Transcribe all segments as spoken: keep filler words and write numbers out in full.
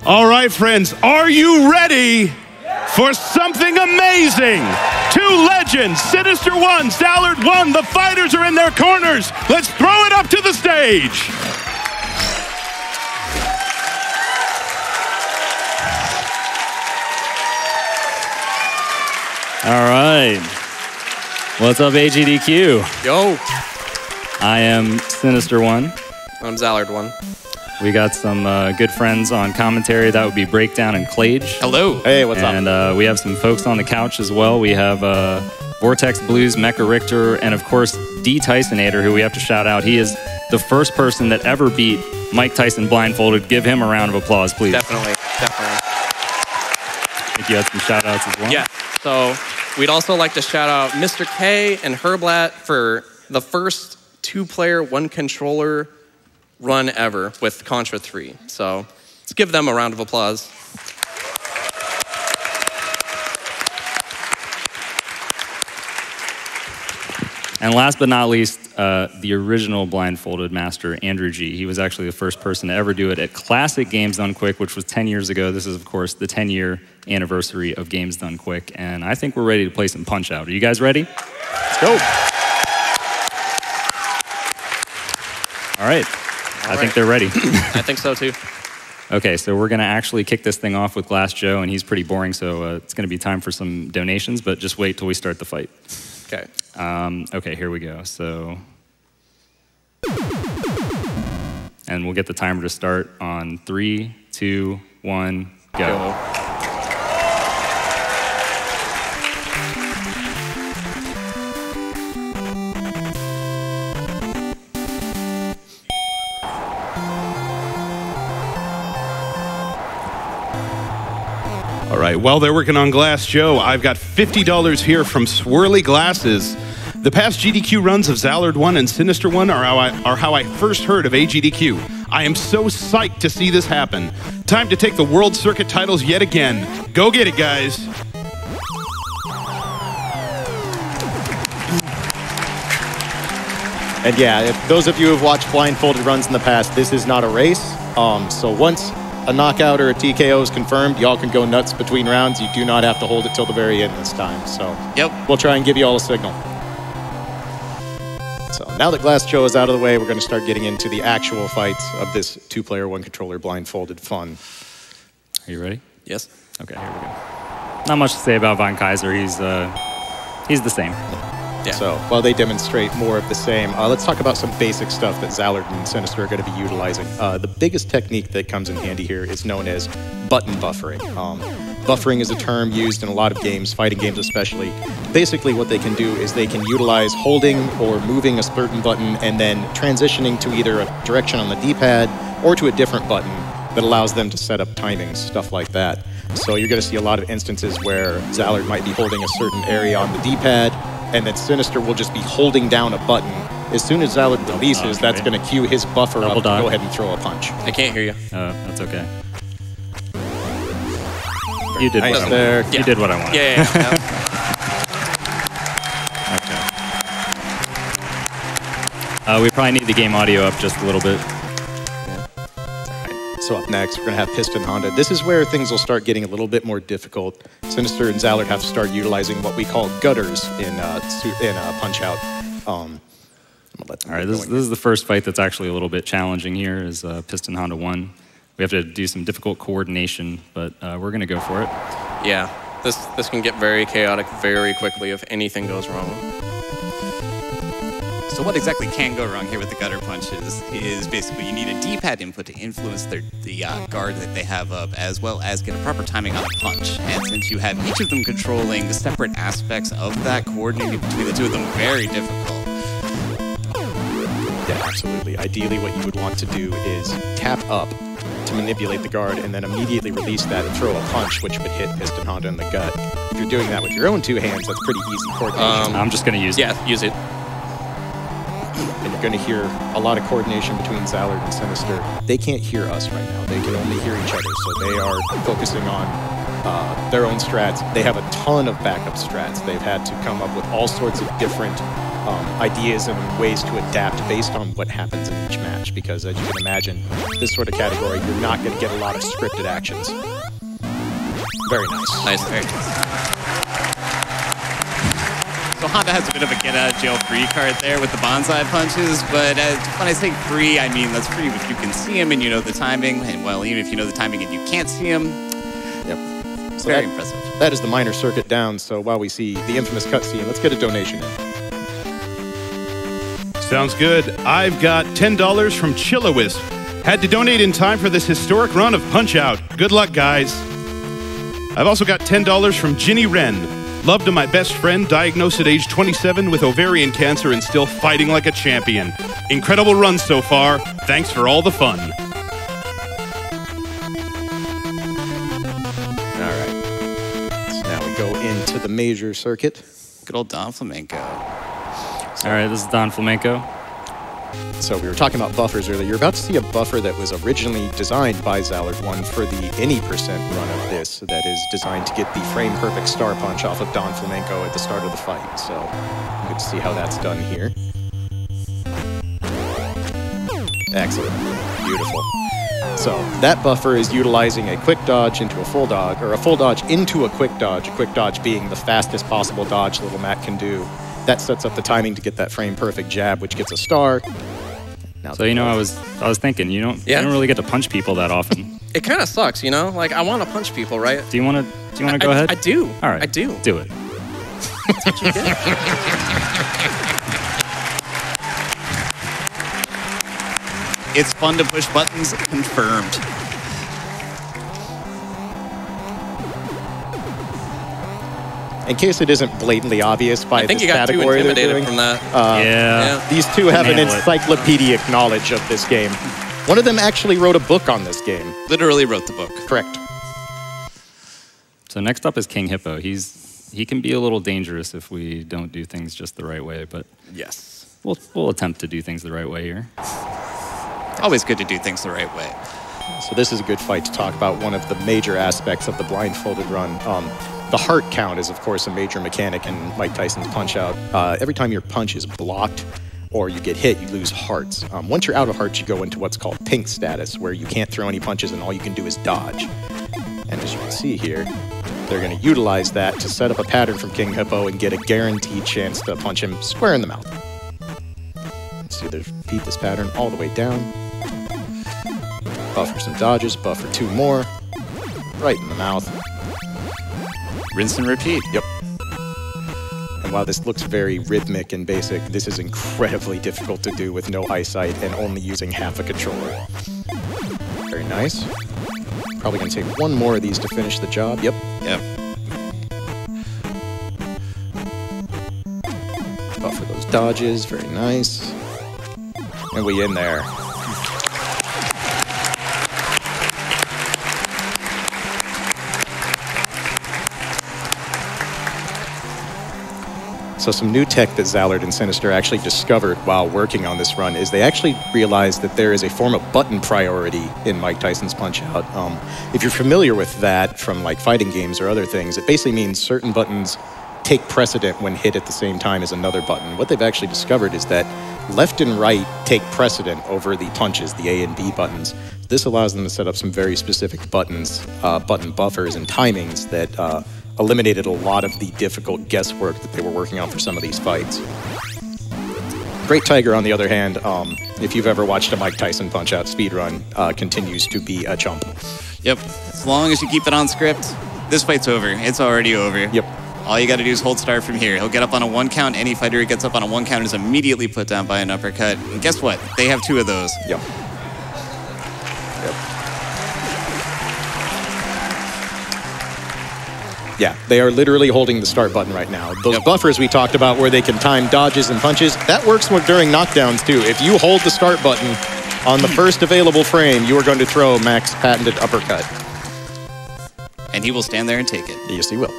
All right, friends, are you ready for something amazing? Two legends, Sinister one, Zallard one, the fighters are in their corners. Let's throw it up to the stage. All right. What's up, A G D Q? Yo. I am Sinister one. I'm Zallard one. We got some uh, good friends on commentary. That would be Breakdown and Clage. Hello. Hey, what's and, up? And uh, we have some folks on the couch as well. We have uh, Vortex Blues, Mecha Richter, and of course, D Tysonator, who we have to shout out. He is the first person that ever beat Mike Tyson blindfolded. Give him a round of applause, please. Definitely, definitely. I think you had some shout outs as well. Yeah, so we'd also like to shout out Mister K and Herblat for the first two-player, one-controller run ever with Contra three. So let's give them a round of applause. And last but not least, uh, the original blindfolded master, Andrew G. He was actually the first person to ever do it at Classic Games Done Quick, which was ten years ago. This is, of course, the ten-year anniversary of Games Done Quick. And I think we're ready to play some Punch-Out. Are you guys ready? Let's go. All right. All I right. think they're ready. I think so, too. Okay, so we're going to actually kick this thing off with Glass Joe, and he's pretty boring, so uh, it's going to be time for some donations, but just wait till we start the fight. Okay. Um, okay, here we go. So, and we'll get the timer to start on three, two, one, go. Go. All right, while they're working on Glass Joe, I've got fifty dollars here from Swirly Glasses. The past G D Q runs of Zallard one and Sinister one are how, I, are how I first heard of A G D Q. I am so psyched to see this happen. Time to take the World Circuit titles yet again. Go get it, guys. And yeah, if those of you who have watched blindfolded runs in the past, this is not a race. Um, so once a knockout or a T K O is confirmed, y'all can go nuts between rounds. You do not have to hold it till the very end this time. So Yep. we'll try and give you all a signal. So now that Glass Joe is out of the way, we're going to start getting into the actual fights of this two-player, one-controller blindfolded fun. Are you ready? Yes. Okay, here we go. Not much to say about Von Kaiser. He's, uh, he's the same. Yeah. So while they demonstrate more of the same, uh, let's talk about some basic stuff that Zallard and Sinister are going to be utilizing. Uh, the biggest technique that comes in handy here is known as button buffering. Um, buffering is a term used in a lot of games, fighting games especially. Basically what they can do is they can utilize holding or moving a certain button and then transitioning to either a direction on the D-pad or to a different button that allows them to set up timings, stuff like that. So you're going to see a lot of instances where Zallard might be holding a certain area on the D-pad, and then Sinister will just be holding down a button. As soon as Zallard releases, that's going to cue his buffer up to go ahead and throw a punch. I can't hear you. Uh, that's okay. You did, Nice what I there. wanted. You Yeah. did what I wanted. Yeah, yeah, yeah. Okay. Uh, we probably need the game audio up just a little bit. So up next, we're going to have Piston Honda. This is where things will start getting a little bit more difficult. Sinister and Zallard have to start utilizing what we call gutters in uh, in uh, Punch-Out. Um, All right, this, this is the first fight that's actually a little bit challenging here, is uh, Piston Honda one. We have to do some difficult coordination, but uh, we're going to go for it. Yeah. This, this can get very chaotic very quickly if anything goes wrong. So what exactly can go wrong here with the gutter punches is basically you need a D-pad input to influence their, the uh, guard that they have up, as well as get a proper timing on the punch. And since you have each of them controlling separate aspects of that, coordinating between the two of them, very difficult. Yeah, absolutely. Ideally, what you would want to do is tap up to manipulate the guard and then immediately release that and throw a punch, which would hit Piston Honda in the gut. If you're doing that with your own two hands, that's pretty easy coordination. Um, I'm just going to use yeah, it. Yeah, use it. And you're going to hear a lot of coordination between Zallard and Sinister. They can't hear us right now. They can only hear each other, so they are focusing on uh, their own strats. They have a ton of backup strats. They've had to come up with all sorts of different um, ideas and ways to adapt based on what happens in each match. Because as you can imagine, this sort of category, you're not going to get a lot of scripted actions. Very nice. Nice. Very nice. So Honda has a bit of a get-out-of-jail-free card there with the bonsai punches, but uh, when I say free, I mean that's free if you can see him and you know the timing, and well, even if you know the timing and you can't see him, yep. It's So very that, impressive. That is the minor circuit down, so while we see the infamous cutscene, let's get a donation in. Sounds good. I've got ten dollars from Chillawisp. Had to donate in time for this historic run of Punch-Out. Good luck, guys. I've also got ten dollars from Ginny Wren. Love to my best friend, diagnosed at age twenty-seven with ovarian cancer and still fighting like a champion. Incredible run so far. Thanks for all the fun. All right. So now we go into the major circuit. Good old Don Flamenco. All right, this is Don Flamenco. So we were talking about buffers earlier. You're about to see a buffer that was originally designed by Zallard one for the any percent run of this. That is designed to get the frame perfect star punch off of Don Flamenco at the start of the fight. So good to see how that's done here. Excellent. Beautiful. So that buffer is utilizing a quick dodge into a full dodge, or a full dodge into a quick dodge, a quick dodge being the fastest possible dodge Little Mac can do. That sets up the timing to get that frame perfect jab, which gets a star. Now So you know, I was I was thinking, you don't Yeah. you don't really get to punch people that often. It kind of sucks, you know? Like, I want to punch people, right? Do you want to do you want to go I, ahead? I do. All right, I do. Do it. It's fun to push buttons, confirmed. in case it isn't blatantly obvious by I think this you got too category they're intimidated doing, from that. uh, yeah. yeah. these two have an Nail it. encyclopedic knowledge of this game. One of them actually wrote a book on this game. Literally wrote the book. Correct. So next up is King Hippo. He's he can be a little dangerous if we don't do things just the right way, but Yes. we'll we'll attempt to do things the right way here. Always good to do things the right way. So this is a good fight to talk about one of the major aspects of the blindfolded run. Um, the heart count is, of course, a major mechanic in Mike Tyson's Punch-Out. Uh, every time your punch is blocked or you get hit, you lose hearts. Um, once you're out of hearts, you go into what's called pink status, where you can't throw any punches and all you can do is dodge. And as you can see here, they're going to utilize that to set up a pattern from King Hippo and get a guaranteed chance to punch him square in the mouth. Let's see, they repeat this pattern all the way down. Buffer some dodges, buffer two more. Right in the mouth. Rinse and repeat. Yep. And while this looks very rhythmic and basic, this is incredibly difficult to do with no eyesight and only using half a controller. Very nice. Probably gonna take one more of these to finish the job. Yep. Yep. Buffer those dodges. Very nice. And we in there. So some new tech that Zallard and Sinister actually discovered while working on this run is they actually realized that there is a form of button priority in Mike Tyson's Punch-Out. Um, if you're familiar with that from like fighting games or other things, it basically means certain buttons take precedent when hit at the same time as another button. What they've actually discovered is that left and right take precedent over the punches, the A and B buttons. This allows them to set up some very specific buttons, uh, button buffers and timings that uh, eliminated a lot of the difficult guesswork that they were working on for some of these fights. Great Tiger, on the other hand, um, if you've ever watched a Mike Tyson Punch-Out speedrun, uh, continues to be a chump. Yep. As long as you keep it on script, this fight's over. It's already over. Yep. All you got to do is hold start from here. He'll get up on a one count. Any fighter who gets up on a one count is immediately put down by an uppercut. And guess what? They have two of those. Yep. Yep. Yeah, they are literally holding the start button right now. Those Yep. buffers we talked about where they can time dodges and punches, that works during knockdowns too. If you hold the start button on the first available frame, you are going to throw Mac's patented uppercut. And he will stand there and take it. Yes, he will.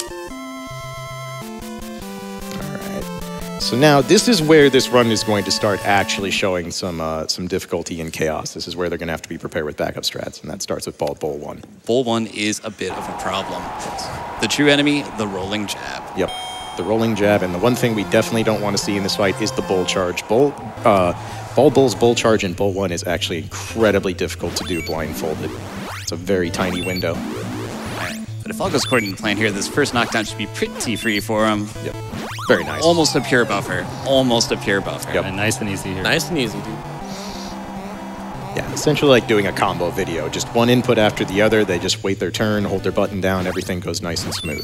So now this is where this run is going to start actually showing some uh, some difficulty and chaos. This is where they're going to have to be prepared with backup strats, and that starts with ball bowl one. Bowl one is a bit of a problem. The true enemy, the rolling jab. Yep. the rolling jab, and the one thing we definitely don't want to see in this fight is the bull charge. Bull, uh, Ball Bull's bull charge in Bull one is actually incredibly difficult to do blindfolded. It's a very tiny window. Right. But if all goes according to plan here, this first knockdown should be pretty free for him. Yep. Very nice. Almost a pure buffer. Almost a pure buffer. Yep. And nice and easy here. Nice and easy, dude. Yeah, essentially like doing a combo video. Just one input after the other. They just wait their turn, hold their button down. Everything goes nice and smooth.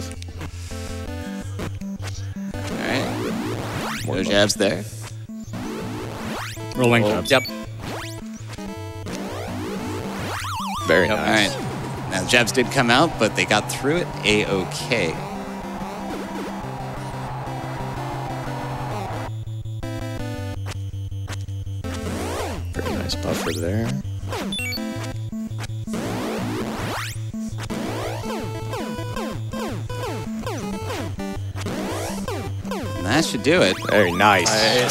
All right. No jabs there. Rolling Oh, jabs. yep. Very Yep. All nice. right. Now, the jabs did come out, but they got through it A-okay. Very nice buffer there. And that should do it. Very nice.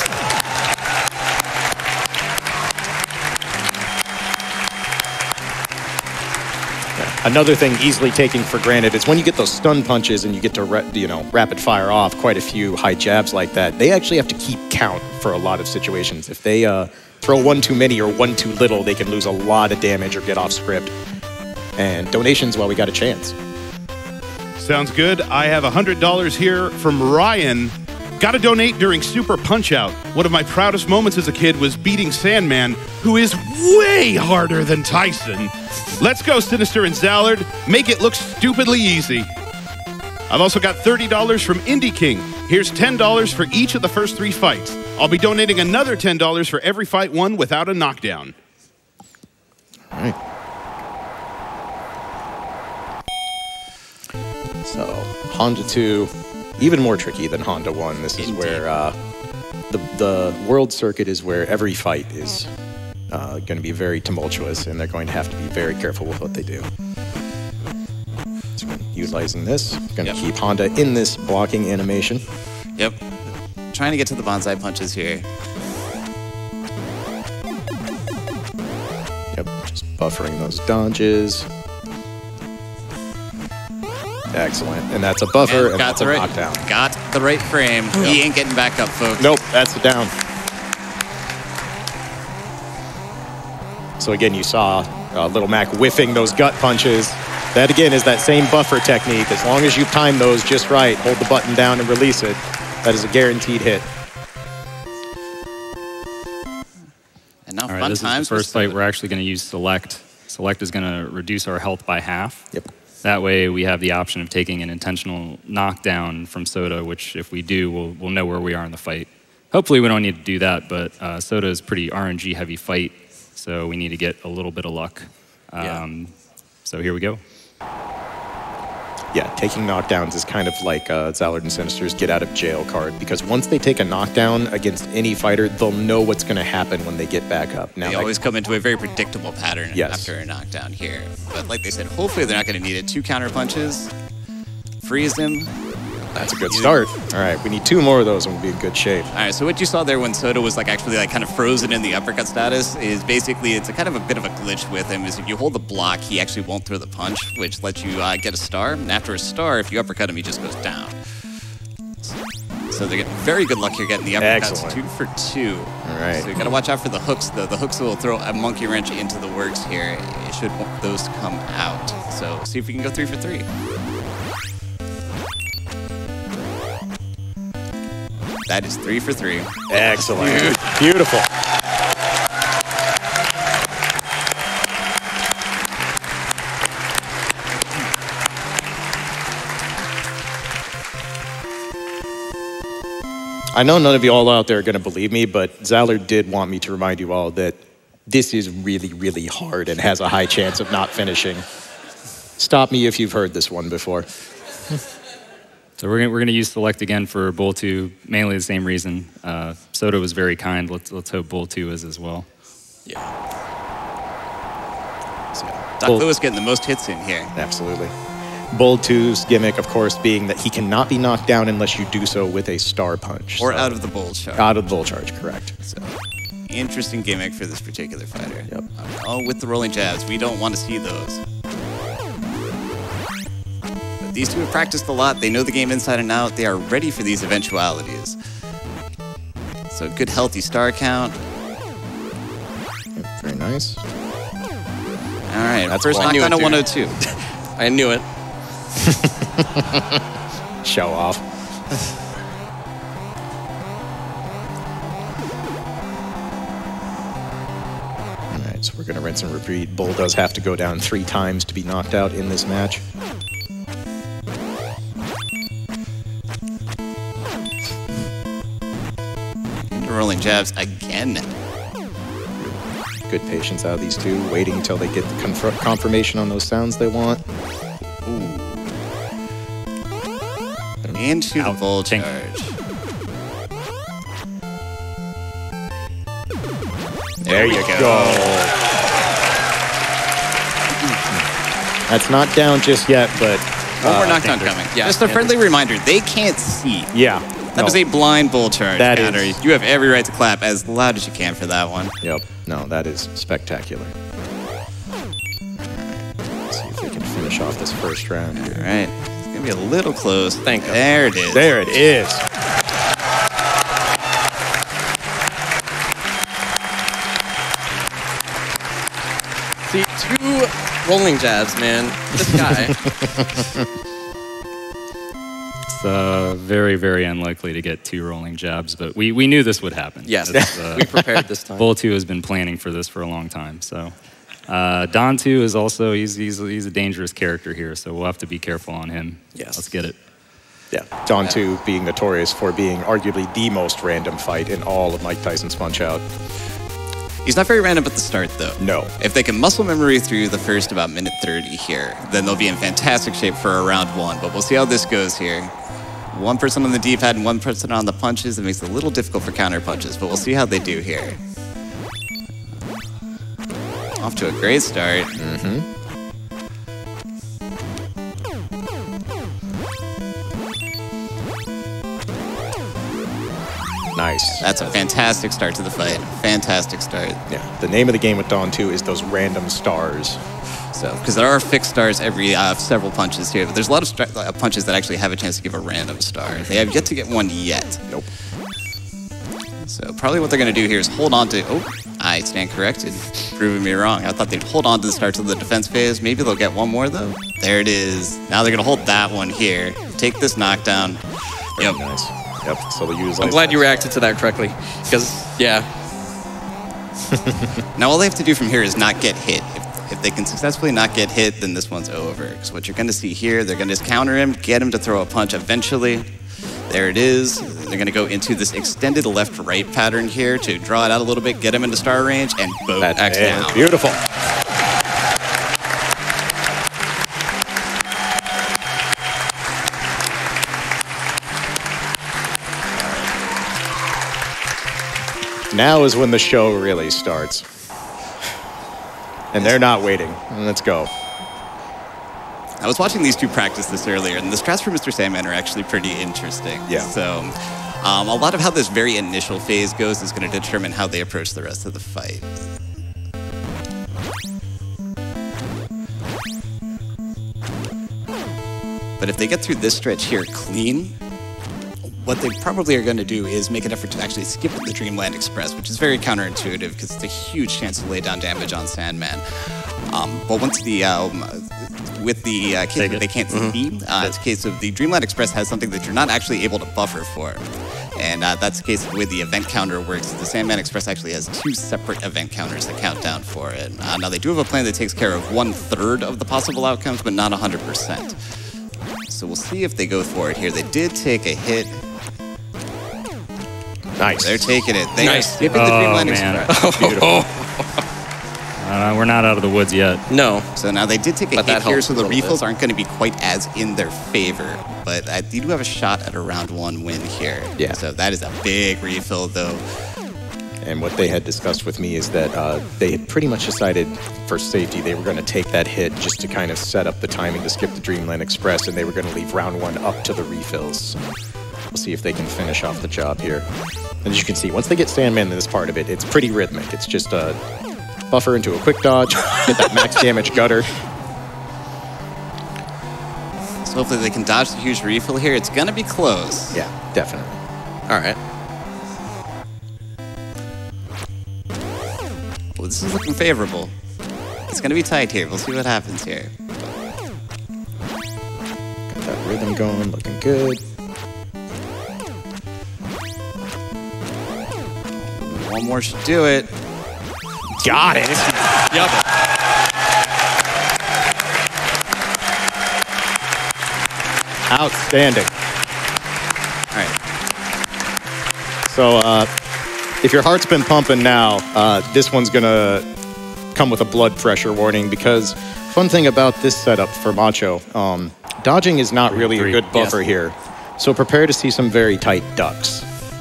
Another thing easily taken for granted is when you get those stun punches and you get to ra you know rapid fire off quite a few high jabs like that, they actually have to keep count for a lot of situations. If they uh, throw one too many or one too little, they can lose a lot of damage or get off script. And donations, well, we got a chance. Sounds good. I have one hundred dollars here from Ryan. Got to donate during Super Punch-Out. One of my proudest moments as a kid was beating Sandman, who is way harder than Tyson. Let's go, Sinister and Zallard. Make it look stupidly easy. I've also got thirty dollars from Indie King. Here's ten dollars for each of the first three fights. I'll be donating another ten dollars for every fight won without a knockdown. All right. So, Honda two, even more tricky than Honda one. This is Indeed. where uh, the, the world circuit is where every fight is uh, going to be very tumultuous, and they're going to have to be very careful with what they do. So, utilizing this, going to Yep. keep Honda in this blocking animation. Yep. Trying to get to the bonsai punches here. Yep, just buffering those dodges. Excellent, and that's a buffer, And and got that's the a right, knockdown. got the right frame. He ain't getting back up, folks. Nope, that's a down. So again, you saw uh, Little Mac whiffing those gut punches. That again is that same buffer technique. As long as you time those just right, hold the button down and release it, that is a guaranteed hit. And now All right, fun this times. is the first with fight. the- We're actually going to use Select. Select is going to reduce our health by half. Yep. That way we have the option of taking an intentional knockdown from Soda, which if we do, we'll, we'll know where we are in the fight. Hopefully we don't need to do that, but uh, Soda is a pretty R N G heavy fight, so we need to get a little bit of luck. Yeah. Um, so here we go. Yeah, taking knockdowns is kind of like uh, Zallard and Sinister's get out of jail card, because once they take a knockdown against any fighter, they'll know what's going to happen when they get back up. Now, They like, always come into a very predictable pattern Yes. after a knockdown here. But like they said, hopefully they're not going to need it. Two counter punches, freeze him. that's a good start. All right, we need two more of those and we'll be in good shape. All right, so what you saw there when Soda was like actually like kind of frozen in the uppercut status is basically it's a kind of a bit of a glitch with him. Is if you hold the block, he actually won't throw the punch, which lets you uh, get a star. And after a star, if you uppercut him, he just goes down. So they're getting very good luck here getting the uppercuts, Excellent. two for two. All right. So you got to watch out for the hooks. though. The hooks will throw a monkey wrench into the works here. Should those come out? So see if we can go three for three. That is three for three. Excellent. Beautiful. I know none of you all out there are going to believe me, but Zallard did want me to remind you all that this is really, really hard and has a high chance of not finishing. Stop me if you've heard this one before. So we're gonna, we're gonna use Select again for Bull two, mainly the same reason. Uh, Soda was very kind. Let's let's hope Bull two is as well. Yeah. So, Doc Bull- Lewis getting the most hits in here. Absolutely. Bull two's gimmick, of course, being that he cannot be knocked down unless you do so with a star punch. Or So- out of the bowl charge. Out of the bull charge, correct. So, interesting gimmick for this particular fighter. Yep. Oh, with the rolling jabs, we don't want to see those. But these two have practiced a lot. They know the game inside and out. They are ready for these eventualities. So good healthy star count. Yep, very nice. All right, That's first one. knockdown at one oh two. I knew it. Show off. All right, so we're going to rinse and repeat. Bull does have to go down three times to be knocked out in this match. Rolling jabs again. Good patience out of these two, waiting until they get the conf confirmation on those sounds they want. Ooh. And shoot a full charge. There you go. That's not down just yet, but One more uh, knockdown coming. Yeah, Just a yeah. friendly reminder, they can't see. yeah. That no. was a blind bull charge That counter. is- You have every right to clap as loud as you can for that one. Yep. No, that is spectacular. Let's see if they can finish off this first round. All right. It's going to be a little close. Thank you. There it is. There it is. See, two rolling jabs, man. This guy. It's uh, very, very unlikely to get two rolling jabs, but we, we knew this would happen. Yes, It's, uh, we prepared this time. Bull two has been planning for this for a long time. So uh, Don two is also, he's, he's, he's a dangerous character here, so we'll have to be careful on him. Yes. Let's get it. Yeah. Dawn two being notorious for being arguably the most random fight in all of Mike Tyson's Punch-Out. He's not very random at the start, though. No. If they can muscle memory through the first about minute thirty here, then they'll be in fantastic shape for a round one. But we'll see how this goes here. One person on the D-pad and one person on the punches. It makes it a little difficult for counter punches, but we'll see how they do here. Off to a great start. Mm-hmm. Nice. That's a fantastic start to the fight. Fantastic start. Yeah. The name of the game with Dawn two is those random stars. So, because there are fixed stars every uh, several punches here, but there's a lot of stra- uh, punches that actually have a chance to give a random star. They have yet to get one yet. Nope. So probably what they're going to do here is hold on to... Oh, I stand corrected. Proving me wrong. I thought they'd hold on to the start of the defense phase. Maybe they'll get one more, though. There it is. Now they're going to hold that one here. Take this knockdown. Very Yep. nice. Yep. So they'll use. I'm glad you reacted to that correctly. Because, yeah. Now all they have to do from here is not get hit. If, if they can successfully not get hit, then this one's over. Because what you're going to see here, they're going to just counter him, get him to throw a punch eventually. There it is. They're going to go into this extended left-right pattern here to draw it out a little bit, get him into star range, and boom, That's X it. down. Beautiful. Now is when the show really starts. And they're not waiting. Let's go. I was watching these two practice this earlier, and the strats for Mister Sandman are actually pretty interesting. Yeah. So um, a lot of how this very initial phase goes is going to determine how they approach the rest of the fight. But if they get through this stretch here clean, what they probably are going to do is make an effort to actually skip the Dreamland Express, which is very counterintuitive because it's a huge chance to lay down damage on Sandman. Um, but once the, um, with the uh, case that they can't see, uh, it's a case of the Dreamland Express has something that you're not actually able to buffer for. And uh, that's the case of the way the event counter works. The Sandman Express actually has two separate event counters that count down for it. Uh, now, they do have a plan that takes care of one-third of the possible outcomes, but not one hundred percent. So we'll see if they go for it here. They did take a hit. Nice. They're taking it. They Nice. are skipping the Oh, Dreamland man. Express. Beautiful. Uh, we're not out of the woods yet. No. So now they did take a But that hit here, helps so a the little refills bit. aren't going to be quite as in their favor. But uh, you do have a shot at a round one win here. Yeah. So that is a big refill, though. And what they had discussed with me is that uh, they had pretty much decided for safety they were going to take that hit just to kind of set up the timing to skip the Dreamland Express, and they were going to leave round one up to the refills. So we'll see if they can finish off the job here. And as you can see, once they get Sandman in this part of it, it's pretty rhythmic. It's just a buffer into a quick dodge, get that max damage gutter. So So hopefully they can dodge the huge refill here. It's going to be close. Yeah, definitely. All right. Well, this is looking favorable. It's going to be tight here. We'll see what happens here. Got that rhythm going, looking good. One more should do it. Got it. Yep. Outstanding. All right. So uh, if your heart's been pumping now, uh, this one's going to come with a blood pressure warning because fun thing about this setup for Macho, um, dodging is not really a good buffer Yes. here. So prepare to see some very tight ducks.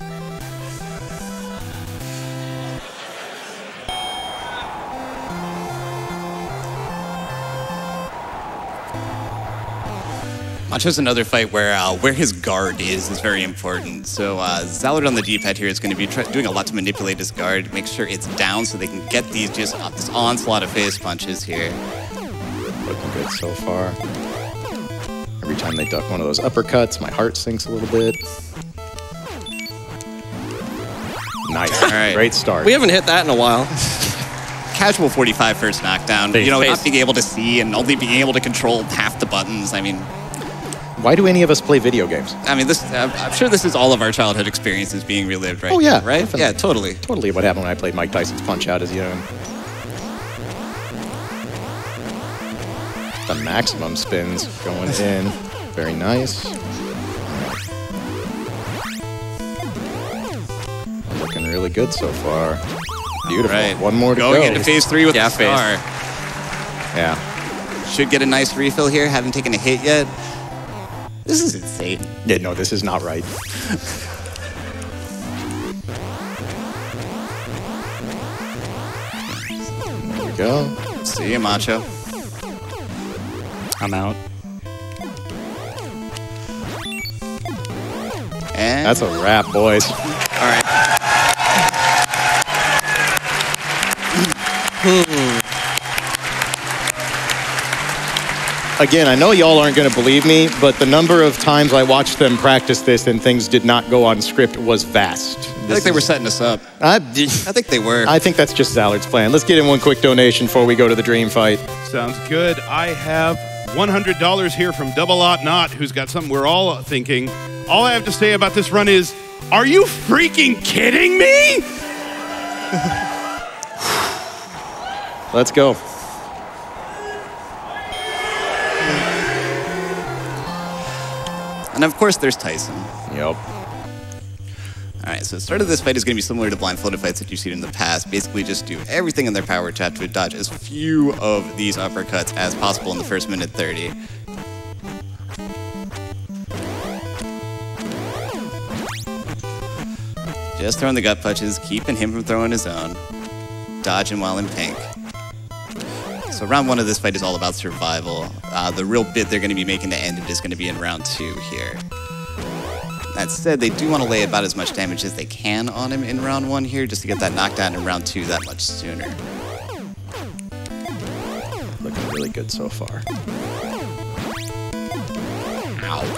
Macho's another fight where uh, where his guard is is very important. So uh, Zallard on the D-pad here is going to be try doing a lot to manipulate his guard, make sure it's down so they can get these just uh, this onslaught of face punches here. Looking good so far. Every time they duck one of those uppercuts, my heart sinks a little bit. Nice. All right. Great start. We haven't hit that in a while. Casual forty-five first knockdown. Face. You know, Face. not being able to see and only being able to control half the buttons. I mean, Why do any of us play video games? I mean, this. I'm I'm sure this is all of our childhood experiences being relived, right? Oh, yeah, here, right? definitely. Yeah, totally. Totally what happened when I played Mike Tyson's Punch-Out as young. The maximum spins going in. Very nice. Looking really good so far. Beautiful. Right. One more to Going go. into phase three with Yeah, the phase. star. Yeah. Should get a nice refill here. Haven't taken a hit yet. This is insane. Yeah, no, this is not right. There we go. See you, Macho. I'm out. And That's a wrap, boys. all right. Again, I know y'all aren't going to believe me, but the number of times I watched them practice this and things did not go on script was vast. I think they were setting us up. I, I think they were. I think that's just Zallard's plan. Let's get in one quick donation before we go to the dream fight. Sounds good. I have one hundred dollars here from Double Ought Not, who's got something we're all thinking. All I have to say about this run is, are you freaking kidding me? Let's go. And of course, there's Tyson. Yep. All right, so the start of this fight is going to be similar to blindfolded fights that you've seen in the past. Basically, just do everything in their power to have to dodge as few of these uppercuts as possible in the first minute thirty. Just throwing the gut punches, keeping him from throwing his own. Dodging while in pink. So round one of this fight is all about survival. Uh, the real bit they're going to be making to end it is going to be in round two here. That said, they do want to lay about as much damage as they can on him in round one here, just to get that knockdown in round two that much sooner. Looking really good so far. Ow.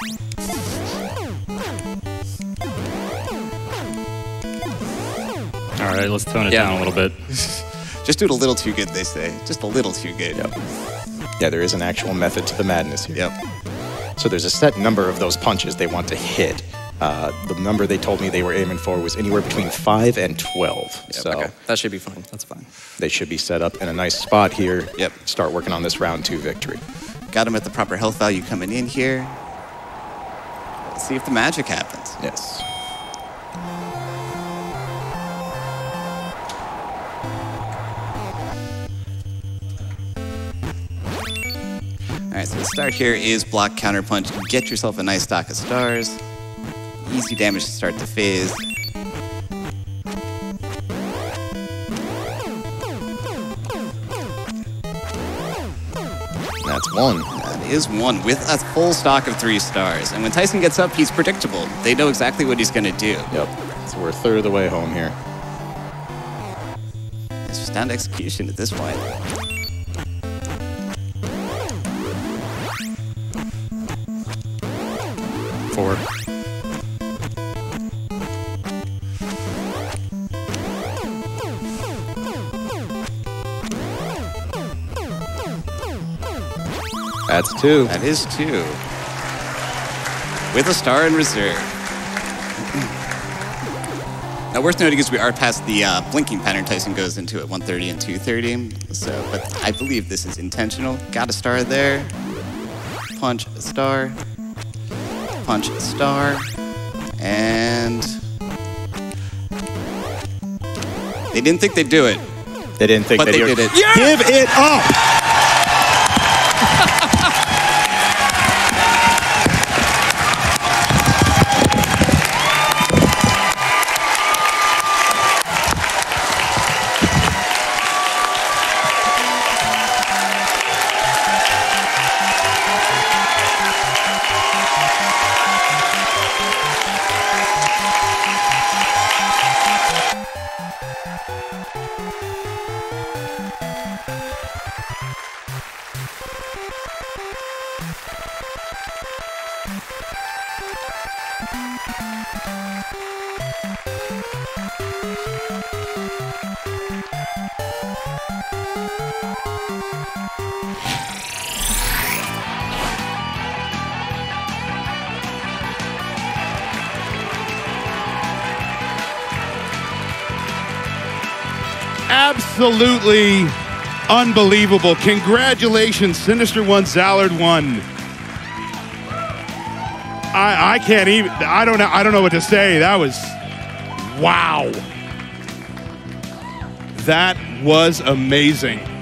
All right, let's tone it Yeah. down a little bit. Just do it a little too good, they say. Just a little too good. Yep. Yeah, there is an actual method to the madness here. Yep. So there's a set number of those punches they want to hit. Uh, the number they told me they were aiming for was anywhere between five and twelve. So Okay, that should be fine. That's fine. they should be set up in a nice spot here. Yep. Start working on this round two victory. Got him at the proper health value coming in here. Let's see if the magic happens. Yes. All right, so the start here is block, counter punch. Get yourself a nice stock of stars. Easy damage to start the phase. That's one. That is one with a full stock of three stars. And when Tyson gets up, he's predictable. They know exactly what he's going to do. Yep. So we're a third of the way home here. It's just down to execution at this point. four. That's two. That is two. With a star in reserve. Now, worth noting is we are past the uh, blinking pattern Tyson goes into at one thirty and two thirty. So, but I believe this is intentional. Got a star there. Punch, star. Punch, star. And they didn't think they'd do it. They didn't think But they'd they do it. did it. Yeah! Give it up! Absolutely unbelievable. Congratulations, Sinister one, Zallard one. I, I can't even, I don't know, I don't know what to say. That was, wow. That was amazing.